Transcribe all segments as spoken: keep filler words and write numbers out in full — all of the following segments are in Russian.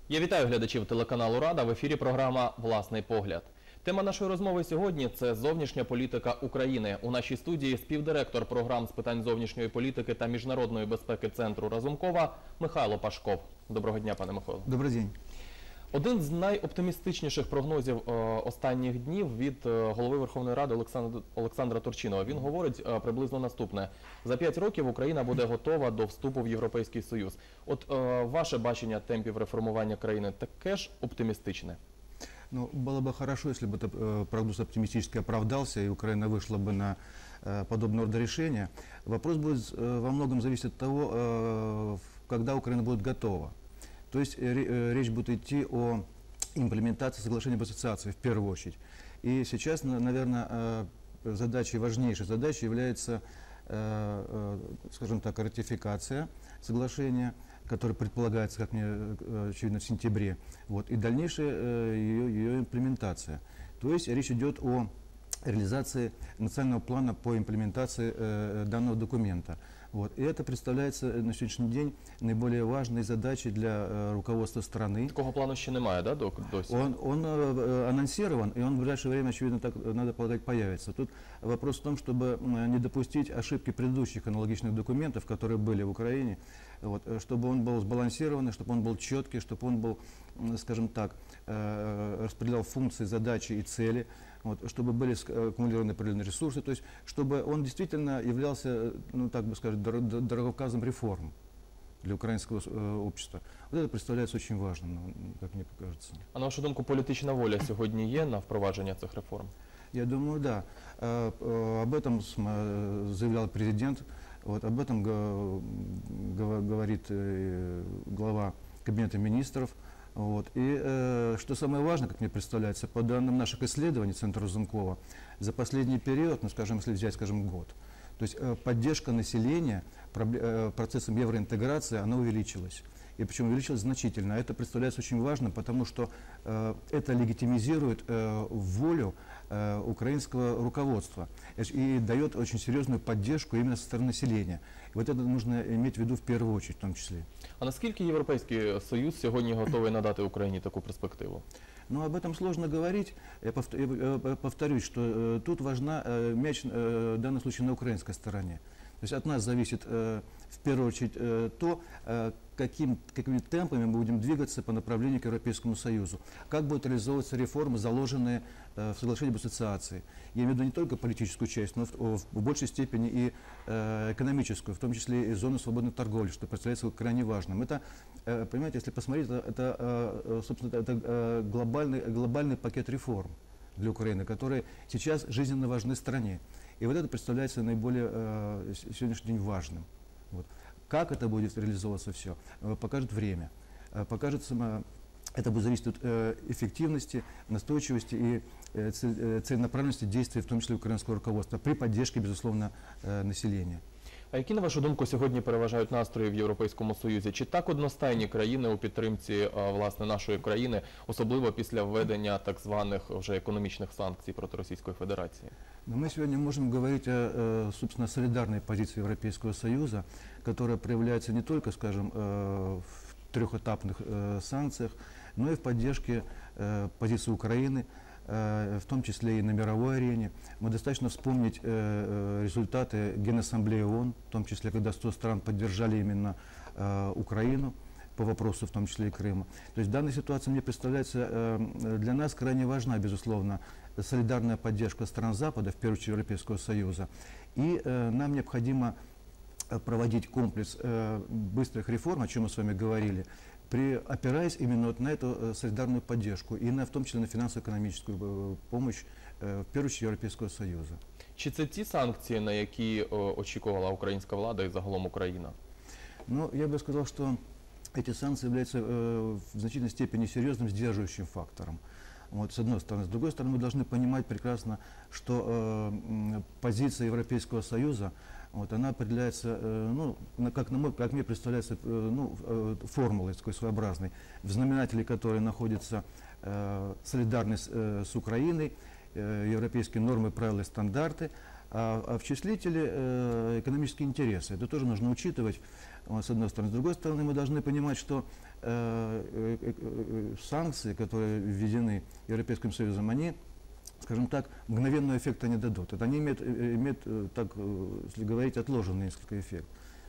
Я вітаю глядачів телеканалу Рада. В ефірі програма «Власний погляд». Тема нашої розмови сьогодні – це зовнішня політика України. У нашій студії співдиректор програм з питань зовнішньої політики та міжнародної безпеки Центру Разумкова Михайло Пашков. Доброго дня, пане Михайло. Добрий день. Один з найоптимістичніших прогнозів е, останніх днів від е, голови Верховної Ради Олександра, Олександра Турчинова. Він говорить е, приблизно наступне. За п'ять років Україна буде готова до вступу в Європейський Союз. От е, ваше бачення темпів реформування країни таке ж оптимістичне? Ну, было бы хорошо, если бы этот э, прогноз оптимистически оправдался, и Украина вышла бы на э, подобного рода решения. Вопрос будет э, во многом зависеть от того, э, когда Украина будет готова. То есть э, речь будет идти о имплементации соглашения об ассоциации в первую очередь. И сейчас, наверное, э, задачей, важнейшей задачей является, э, э, скажем так, ратификация соглашения, который предполагается, как мне очевидно, в сентябре, вот, и дальнейшая э, ее, ее имплементация. То есть речь идет о реализации национального плана по имплементации э, данного документа. Вот. И это представляется на сегодняшний день наиболее важной задачей для э, руководства страны. Такого плану еще немає, да, досі? Он, он э, анонсирован, и он в ближайшее время, очевидно, так, надо полагать, появится. Тут вопрос в том, чтобы не допустить ошибки предыдущих аналогичных документов, которые были в Украине, вот, чтобы он был сбалансированный, чтобы он был четкий, чтобы он был, скажем так, э, распределял функции, задачи и цели. Вот, чтобы были аккумулированы определенные ресурсы, то есть чтобы он действительно являлся, ну так бы сказать, дороговказом реформ для украинского э, общества. Вот это представляется очень важным, как мне кажется. А на вашу думку, політична воля сьогодні є на впровадження цих реформ? Я думаю, да. Э, э, об этом заявлял президент, вот, об этом говорит э, глава Кабинета министров. Вот. И э, что самое важное, как мне представляется, по данным наших исследований Центра Разумкова, за последний период, ну скажем, если взять, скажем, год, то есть э, поддержка населения э, процессом евроинтеграции, она увеличилась. И причем увеличилась значительно. Это представляется очень важным, потому что э, это легитимизирует э, волю э, украинского руководства и дает очень серьезную поддержку именно со стороны населения. И вот это нужно иметь в виду в первую очередь в том числе. А наскільки Європейський Союз сьогодні готовий надати Україні таку перспективу? Ну, об этом сложно говорить. Я повторюсь, что тут важна мяч в данном случае на украинской стороне. То есть от нас зависит в первую очередь то, каким, какими темпами мы будем двигаться по направлению к Европейскому Союзу. Как будут реализовываться реформы, заложенные в соглашении об ассоциации. Я имею в виду не только политическую часть, но в, в большей степени и э, экономическую, в том числе и зону свободной торговли, что представляется крайне важным. Это, э, понимаете, если посмотреть, это, это, э, собственно, это э, глобальный, глобальный пакет реформ для Украины, которые сейчас жизненно важны стране. И вот это представляется наиболее э, сегодняшний день важным. Вот. Как это будет реализовываться все, э, покажет время, э, покажет сама. Это будет зависеть от э, эффективности, настойчивости и э, цель, целенаправленности действий, в том числе украинского руководства, при поддержке, безусловно, э, населения. А які, на вашу думку, сьогодні переважають настрої в Європейському Союзі? Чи так одностайні країни у підтримці, власне, нашої країни, особливо після введення так званих вже економічних санкций проти Російської Федерації? Но мы сегодня можем говорить о, собственно, солидарной позиции Европейского Союза, которая проявляется не только, скажем, в трехэтапных санкциях, но и в поддержке позиции Украины, в том числе и на мировой арене. Мы достаточно вспомнить результаты Генассамблеи ООН, в том числе, когда сто стран поддержали именно Украину по вопросу, в том числе и Крыма. То есть данная ситуация мне представляется для нас крайне важна, безусловно, солидарная поддержка стран Запада, в первую очередь Европейского Союза. И нам необходимо проводить комплекс быстрых реформ, о чем мы с вами говорили, при, опираясь именно вот на эту солидарную поддержку и на, в том числе на финансово-экономическую помощь, в первую очередь, Европейского Союза. Чи це ті санкції, на які очікувала українська влада і загалом Україна? Ну, я бы сказал, что эти санкции являются э, в значительной степени серьезным сдерживающим фактором. Вот, с одной стороны. С другой стороны, мы должны понимать прекрасно, что э, позиция Европейского Союза, вот, она определяется, э, ну, как, на мой, как мне представляется, э, ну, э, формулой такой своеобразной, в знаменателе которой находится э, солидарность э, с Украиной э, европейские нормы, правила и стандарты, а, а в числителе э, экономические интересы. Это тоже нужно учитывать, вот, с одной стороны. С другой стороны, мы должны понимать, что э, э, э, санкции, которые введены Европейским Союзом, они, скажем так, мгновенного эффекта не дадут. Это они имеют, имеют так, если говорить, отложенный несколько эффект.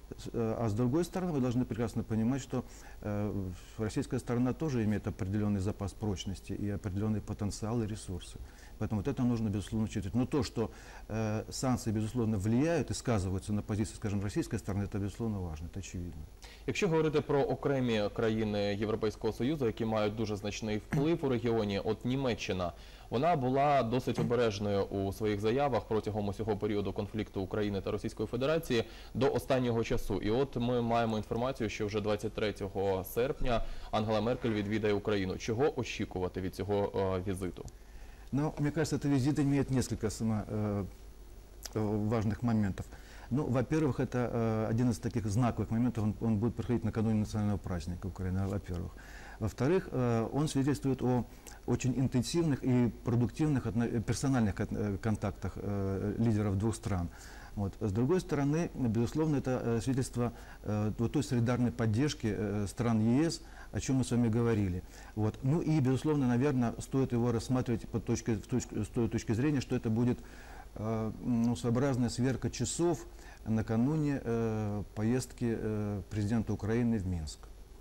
А с другой стороны, мы должны прекрасно понимать, что э, российская сторона тоже имеет определенный запас прочности и определенный потенциал и ресурсы. Поэтому вот это нужно, безусловно, учитывать. Но то, что э, санкции, безусловно, влияют и сказываются на позиции, скажем, российской стороны, это, безусловно, важно, это очевидно. Якщо говорити про окремі країни Європейського Союзу, які мають дуже значний вплив у регіоні, от Німеччина, вона була досить обережною у своїх заявах протягом усього періоду конфлікту України та Російської Федерації до останнього часу. І от ми маємо інформацію, що вже двадцять третього серпня Ангела Меркель відвідає Україну. Чого очікувати від цього е, візиту? Ну, мне кажется, этот визит имеет несколько само, э, важных моментов. Ну, во-первых, это э, один из таких знаковых моментов, он, он будет проходить накануне национального праздника Украины, во-первых. Во-вторых, э, он свидетельствует о очень интенсивных и продуктивных персональных контактах э, лидеров двух стран. Вот. С другой стороны, безусловно, это э, свидетельство э, той солидарной поддержки э, стран ЕС, о чем мы с вами говорили. Вот. Ну и, безусловно, наверное, стоит его рассматривать под точкой, с, точки, с той точки зрения, что это будет э, ну, своеобразная сверка часов накануне э, поездки э, президента Украины в Минск.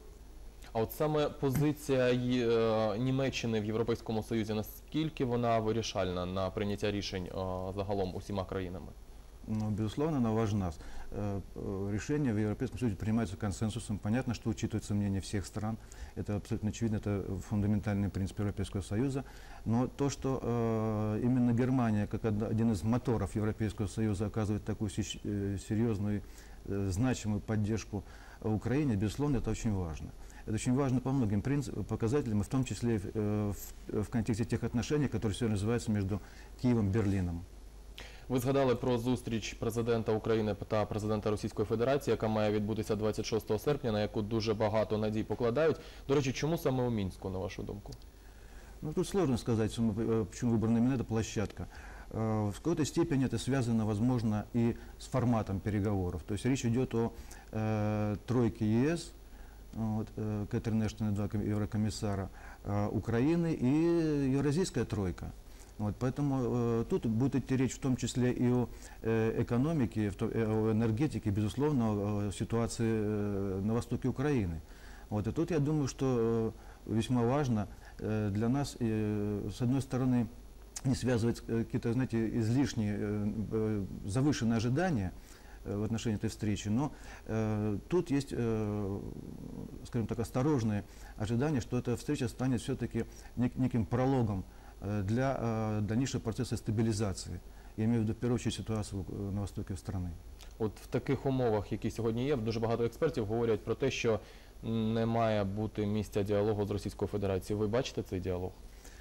А от саме позиція е, Німеччини в Європейському Союзі, наскільки вона вирішальна на прийняття рішень е, загалом усіма країнами? Ну, безусловно, она важна. Э, э, Решения в Европейском Союзе принимаются консенсусом. Понятно, что учитывается мнение всех стран. Это абсолютно очевидно, это фундаментальный принцип Европейского Союза. Но то, что э, именно Германия, как один из моторов Европейского Союза, оказывает такую э, серьезную, э, значимую поддержку Украине, безусловно, это очень важно. Это очень важно по многим принципам, показателям, и в том числе э, в, в контексте тех отношений, которые сегодня называются между Киевом и Берлином. Ви згадали про зустріч президента України та президента Російської Федерації, яка має відбутися двадцять шостого серпня, на яку дуже багато надій покладають. До речі, чому саме у Мінську, на вашу думку? Ну, тут сложно сказать, почему выбрана именно эта площадка. В какой-то степени это связано, возможно, и с форматом переговоров. То есть речь идет о э, тройке ЕС, вот, э, Кэтрин Эштон и два еврокомиссара, э, Украины и Евразийская тройка. Вот, поэтому э, тут будет идти речь в том числе и о э, экономике, в то, э, о энергетике, безусловно, о, о ситуации э, на востоке Украины. Вот, и тут я думаю, что э, весьма важно э, для нас, э, с одной стороны, не связывать э, какие-то, знаете, излишние, э, э, завышенные ожидания э, в отношении этой встречи, но э, тут есть, э, скажем так, осторожные ожидания, что эта встреча станет все-таки нек неким прологом для э, дальнейшего процесса стабилизации. Я имею в виду, в первую очередь, ситуацию на востоке страны. От в таких умовах, які сьогодні є, дуже багато експертів говорять про те, що не має бути місця діалогу з Російською Федерацією. Ви бачите цей діалог?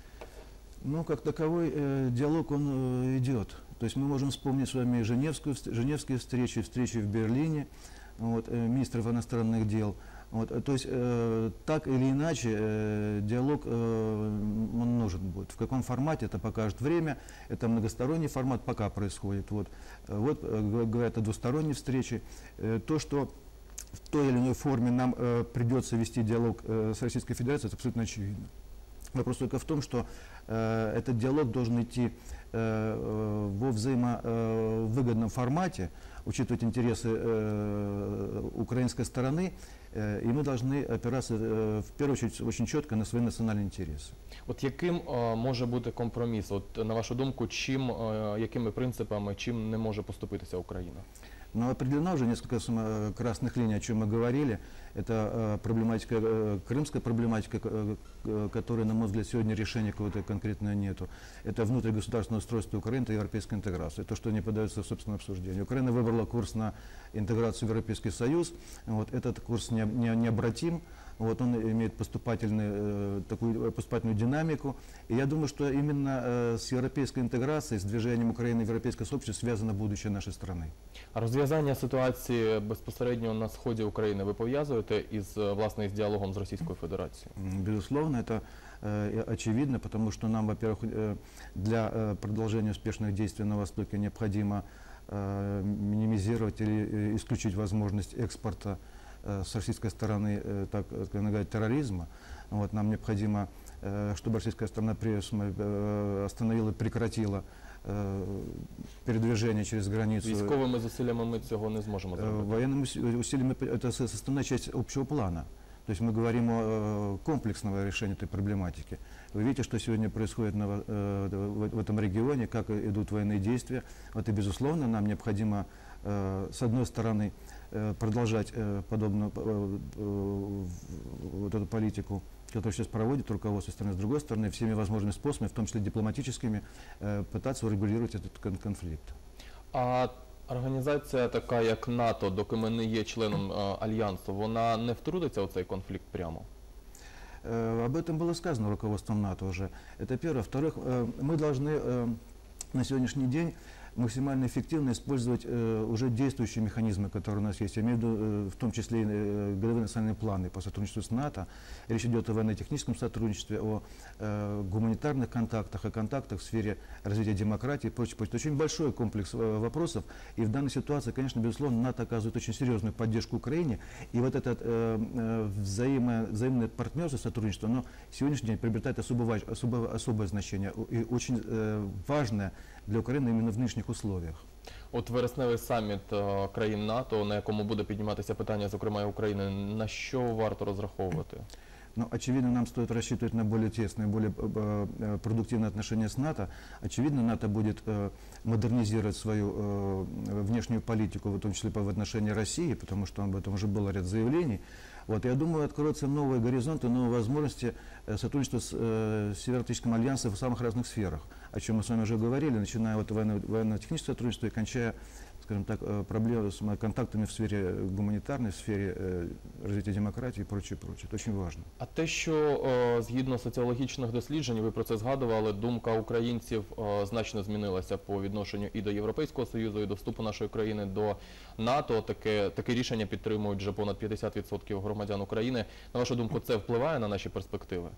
Ну, как таковой э, диалог, он э, идет. То есть мы можем вспомнить с вами Женевскую, женевские встречи, встречи в Берлине, вот, э, министров иностранных дел. Вот, то есть э, так или иначе э, диалог э, он нужен будет. В каком формате это покажет время. Это многосторонний формат пока происходит. Вот, вот э, говорят о двусторонней встрече. Э, то, что в той или иной форме нам э, придется вести диалог э, с Российской Федерацией, это абсолютно очевидно. Вопрос только в том, что э, этот диалог должен идти э, во взаимовыгодном формате, учитывать интересы э, украинской стороны, э, и мы должны опираться э, в первую очередь очень четко на свои национальные интересы. От яким е, може бути компроміс? От на вашу думку, чим, е, якими принципами, чим не може поступитися Україна? Но определено уже несколько э, красных линий, о чем мы говорили. Это э, проблематика, э, крымская проблематика, э, э, которая, на мой взгляд, сегодня решения какого-то конкретного нету. Это внутригосударственное устройство Украины, это европейская интеграция, то, что не поддается собственному обсуждению. Украина выбрала курс на интеграцию в Европейский Союз. Вот, этот курс не, не, необратим. Вот, он имеет поступательную, э, такую поступательную динамику. И я думаю, что именно э, с европейской интеграцией, с движением Украины в европейское сообщество связано будущее нашей страны. А розв'язання ситуації безпосередньо на сході України ви пов'язуєте із, власне, із діалогом з Російською Федерацією? Безусловно, это э, очевидно, потому что нам, во-первых, э, для э, продолжения успешных действий на Востоке необходимо э, минимизировать или э, исключить возможность экспорта э, с российской стороны, э, так сказать, терроризма. Вот, нам необходимо, э, чтобы российская сторона э, остановила, прекратила э, передвижение через границу. Військовими зусиллями ми цього не зможемо зробити. Военными уси- усилиями это со- составная часть общего плана. То есть мы говорим о э, комплексном решении этой проблематики. Вы видите, что сегодня происходит на во- э, в, в этом регионе, как идут военные действия. Вот и безусловно нам необходимо э, с одной стороны э, продолжать э, подобную э, э, вот эту политику, которую сейчас проводит руководство страны, с другой стороны всеми возможными способами, в том числе дипломатическими, э, пытаться урегулировать этот кон- конфликт. А організація така, як НАТО, доки ми не є членом е, альянсу, вона не втрутиться у цей конфлікт прямо? Э, Об этом было сказано руководством НАТО уже. Это первое. Во-вторых, э, мы должны э, на сегодняшний день максимально эффективно использовать э, уже действующие механизмы, которые у нас есть. Я имею в виду э, в том числе и э, годовые национальные планы по сотрудничеству с НАТО. Речь идет о военно-техническом сотрудничестве, о э, гуманитарных контактах, о контактах в сфере развития демократии и прочее, прочее. Это очень большой комплекс э, вопросов. И в данной ситуации, конечно, безусловно, НАТО оказывает очень серьезную поддержку Украине. И вот это э, э, взаимо, взаимное партнерство, сотрудничество, оно сегодняшний день приобретает особо важ- особо- особое значение и очень э, важное для України іменно в нинішніх условиях. От вересневий саміт е, країн НАТО, на якому буде підніматися питання, зокрема і України, на що варто розраховувати? Но, очевидно, нам стоит рассчитывать на более тесные, более э, э, продуктивные отношения с НАТО. Очевидно, НАТО будет э, модернизировать свою э, внешнюю политику, в том числе по в отношении России, потому что об этом уже было ряд заявлений. Вот, я думаю, откроются новые горизонты, новые возможности э, сотрудничества с э, Североатлантическим альянсом в самых разных сферах, о чем мы с вами уже говорили, начиная от военно- военно-технического сотрудничества и кончая, скажем так, э, проблемы с м- контактами в сфере гуманитарной, в сфере э, развития демократии и прочее, прочее. Это очень важно. А те, що е, згідно соціологічних досліджень, ви про це згадували, думка українців е, значно змінилася по відношенню і до Європейського Союзу, і до вступу нашої країни до НАТО. Таке, таке рішення підтримують вже понад п'ятдесят відсотків громадян України. На вашу думку, це впливає на наші перспективи?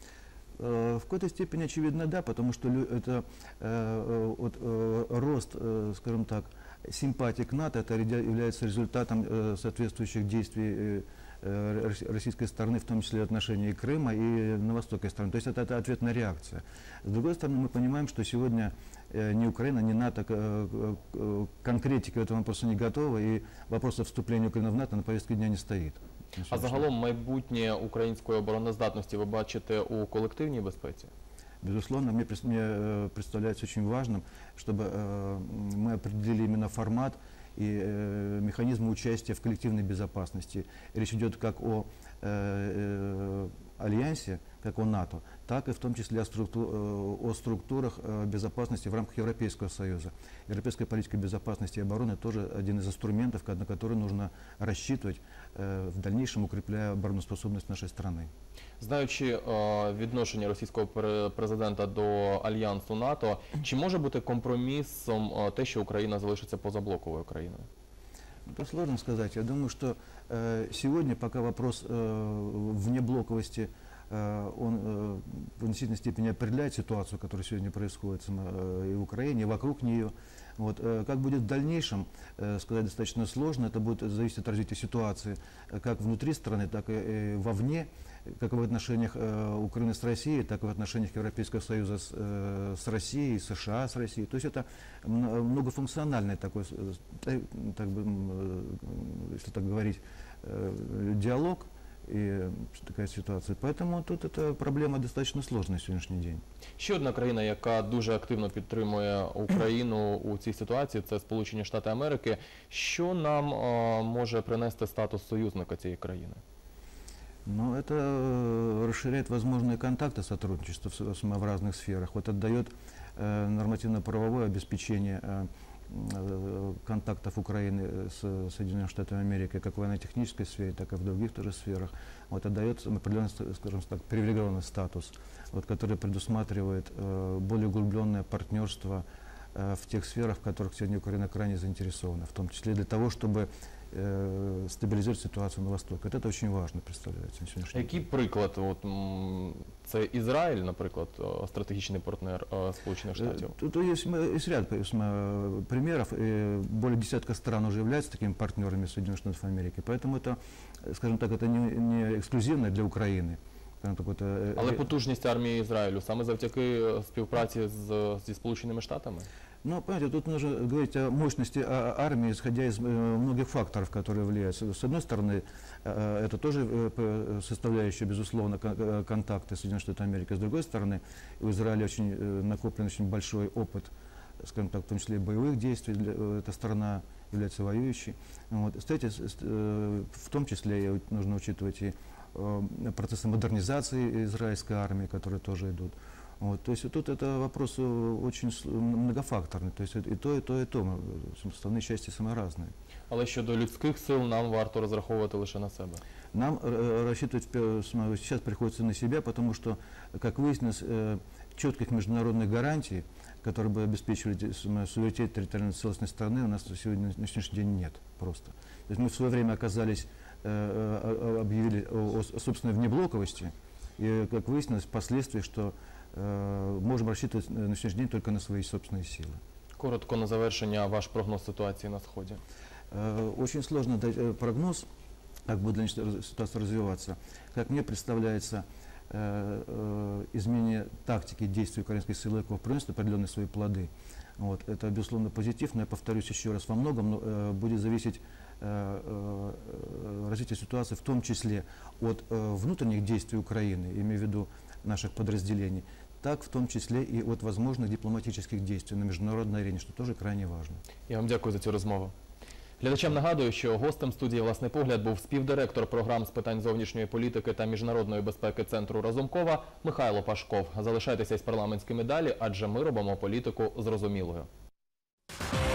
Э, В какой-то степени очевидно да, потому что лю- это э, э, вот, э, рост, э, скажем так, симпатии к НАТО, это реди- является результатом э, соответствующих действий э, э, рос- российской стороны, в том числе в отношении Крыма и новостокой стороны. То есть это, это ответная реакция. С другой стороны, мы понимаем, что сегодня э, ни Украина, ни НАТО к, э, к конкретике этого вопроса не готовы, и вопрос о вступлении Украины в НАТО на повестке дня не стоит. на А сегодняшний загалом майбутнє української обороноздатності ви бачите у колективній безпеці? Безусловно, мне, прес- мне э, представляется очень важным, чтобы э, мы определили именно формат и э, механизмы участия в коллективной безопасности. Речь идет как о э, э, альянсе, как о НАТО, так и в том числе о, структу- э, о структурах э, безопасности в рамках Европейского Союза. Европейская политика безопасности и обороны тоже один из инструментов, ка- на который нужно рассчитывать, э, в дальнейшем укрепляя обороноспособность нашей страны. Знаючи е, відношення російського пре- президента до альянсу НАТО, чи може бути компромісом е, те, що Україна залишиться позаблоковою країною? Это сложно сказать. Я думаю, что э, сегодня, пока вопрос э, внеблоковости, э, он э, в значительной степени определяет ситуацию, которая сегодня происходит э, и в Украине, и вокруг нее. Вот, э, как будет в дальнейшем, э, сказать достаточно сложно. Это будет зависеть от развития ситуации э, как внутри страны, так и э, вовне, как в отношениях э, Украины с Россией, так и в отношениях Европейского Союза с, э, с Россией, США с Россией. То есть это мно- многофункциональный такой, э, та- так бы, м, э, если так говорить, э, диалог и такая ситуация. Поэтому тут эта проблема достаточно сложная на сегодняшний день. Ще одна країна, яка дуже активно підтримує Україну у цій ситуації, це Сполучені Штати Америки. Що нам е, може принести статус союзника цієї країни? Но это э, расширяет возможные контакты сотрудничества в, с- в разных сферах. Вот отдает э, нормативно-правовое обеспечение э, э, контактов Украины с Соединенными Штатами Америки как в военно-технической сфере, так и в других тоже сферах. Вот отдает определенный, скажем так, привилегированный статус, вот, который предусматривает э, более углубленное партнерство э, в тех сферах, в которых сегодня Украина крайне заинтересована, в том числе для того, чтобы э, стабилизировать ситуацию на Востоке. Вот это очень важно представляется на сегодняшний день. Який приклад? От, м, це Ізраїль, наприклад, е, стратегічний партнер е, Сполучених Штатів? Э, Тут есть, м- есть ряд э, примеров. э, Более десятка стран уже являются такими партнерами Соединенных Штатов Америки. Поэтому это, э, скажем так, это не, не эксклюзивно для Украины. Скажем так, вот, э, Але э, потужність армії Ізраїлю саме завдяки е, співпраці з, зі Сполученими Штатами? Ну, понимаете, тут нужно говорить о мощности а- армии, исходя из э, многих факторов, которые влияют. С с одной стороны, э, это тоже э, п- составляющая, безусловно, кон- э, контакты Соединенных Штатов Америки. С другой стороны, у Израиля очень э, накоплен очень большой опыт, скажем так, в том числе и боевых действий. Для- э, Эта страна является воюющей. Вот. С третьей с- э, в том числе и вот нужно учитывать и э, процессы модернизации израильской армии, которые тоже идут. Вот, то есть вот тут это вопрос э, очень с- многофакторный, то есть и то, и то, и то, мы, э, составные части самые разные. Але щодо людських сил нам варто розраховувати лише на себе. Нам э, рассчитывать в пе- см- сейчас приходится на себя, потому что, как выяснилось, э, четких международных гарантий, которые бы обеспечивали те- см- суверенитет территориальной целостности страны, у нас сегодня на сегодняшний день нет просто. То есть мы в свое время оказались, э, э, объявили о, о собственной внеблоковости, и, как выяснилось, впоследствии, что э, можем рассчитывать на сегодняшний день только на свои собственные силы. Коротко на завершення ваш прогноз ситуації на Сході. Э, Очень сложно дать э, прогноз, как будет дальше раз- ситуация развиваться. Как мне представляется, э, э, изменение тактики действий украинских силовиков приносит определенные свои плоды. Вот. Это, безусловно, позитив, но я повторюсь еще раз, во многом но, э, будет зависеть э, э, развитие ситуации, в том числе от э, внутренних действий Украины, имею в виду наших подразделений, так в том числе и от возможных дипломатических действий на международной арене, что тоже крайне важно. Я вам дякую за цю розмову. Глядачам нагадую, що гостем студії «Власний погляд» був співдиректор програм з питань зовнішньої політики та міжнародної безпеки Центру Разумкова Михайло Пашков. Залишайтеся із парламентськими далі, адже ми робимо політику зрозумілою.